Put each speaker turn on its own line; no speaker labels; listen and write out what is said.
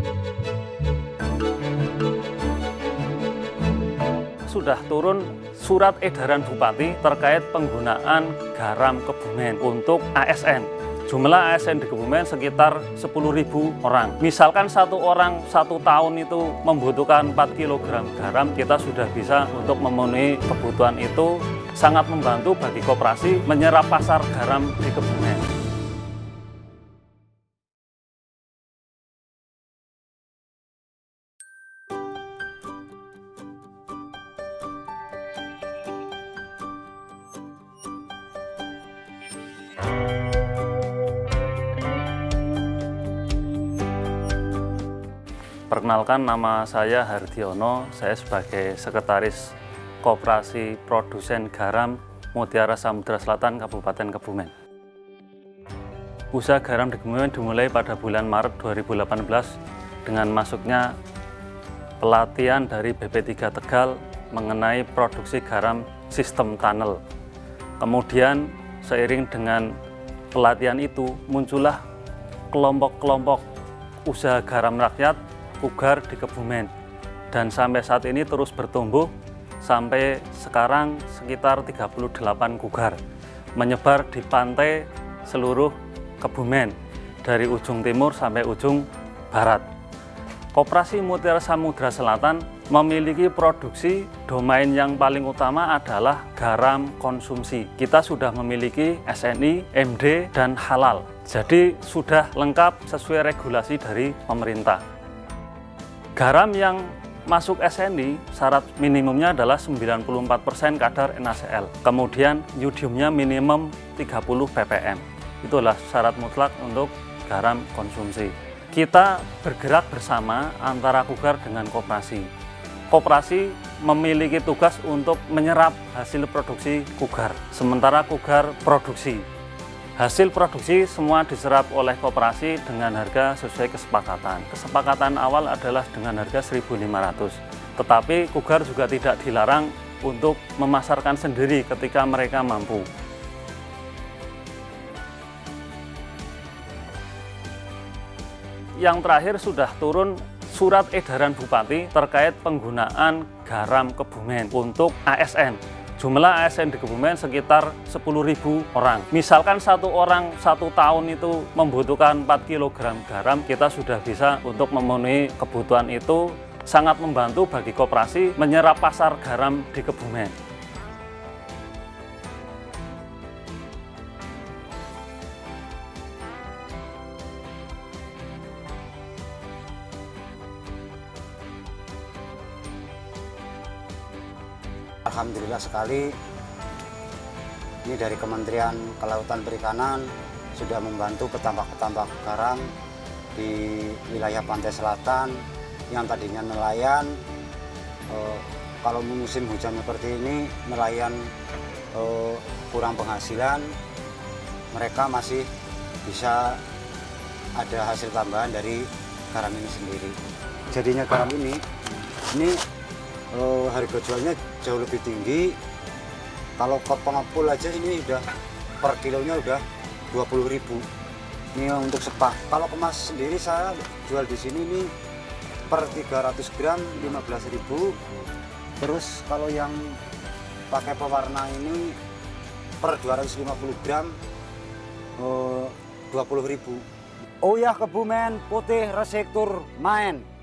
Sudah turun surat edaran Bupati terkait penggunaan garam Kebumen untuk ASN. Jumlah ASN di Kebumen sekitar 10.000 orang. Misalkan satu orang 1 tahun itu membutuhkan 4 kg garam, kita sudah bisa untuk memenuhi kebutuhan itu, sangat membantu bagi koperasi menyerap pasar garam di Kebumen. Perkenalkan, nama saya Hardiono, saya sebagai Sekretaris Koperasi Produsen Garam Mutiara Samudra Selatan Kabupaten Kebumen. Usaha garam di Kebumen dimulai pada bulan Maret 2018 dengan masuknya pelatihan dari BP3 Tegal mengenai produksi garam sistem tunnel. Kemudian seiring dengan pelatihan itu muncullah kelompok-kelompok usaha garam rakyat Kugar di Kebumen, dan sampai saat ini terus bertumbuh sampai sekarang sekitar 38 Kugar menyebar di pantai seluruh Kebumen dari ujung timur sampai ujung barat. Koperasi Mutiara Samudra Selatan memiliki produksi domain yang paling utama adalah garam konsumsi. Kita sudah memiliki SNI, MD, dan halal. Jadi sudah lengkap sesuai regulasi dari pemerintah. Garam yang masuk SNI, syarat minimumnya adalah 94% kadar NaCl. Kemudian yodiumnya minimum 30 ppm. Itulah syarat mutlak untuk garam konsumsi. Kita bergerak bersama antara Kugar dengan koperasi. Koperasi memiliki tugas untuk menyerap hasil produksi Kugar, sementara Kugar produksi. Hasil produksi semua diserap oleh koperasi dengan harga sesuai kesepakatan. Kesepakatan awal adalah dengan harga 1.500. Tetapi Kugar juga tidak dilarang untuk memasarkan sendiri ketika mereka mampu. Yang terakhir sudah turun surat edaran Bupati terkait penggunaan garam Kebumen untuk ASN. Jumlah ASN di Kebumen sekitar 10.000 orang. Misalkan satu orang 1 tahun itu membutuhkan 4 kg garam, kita sudah bisa untuk memenuhi kebutuhan itu, sangat membantu bagi koperasi menyerap pasar garam di Kebumen.
Alhamdulillah sekali, ini dari Kementerian Kelautan Perikanan sudah membantu petambak-petambak garam di wilayah pantai selatan yang tadinya nelayan. Kalau musim hujan seperti ini, nelayan kurang penghasilan, mereka masih bisa ada hasil tambahan dari garam ini sendiri. Jadinya garam ini harga jualnya jauh lebih tinggi. Kalau ke pengepul aja ini udah per kilonya udah 20.000. Ini untuk sepak. Kalau kemas sendiri saya jual di sini ini per 300 gram 15.000. Terus kalau yang pakai pewarna ini per 250 gram 20.000. Oh ya, Kebumen putih resik tur main.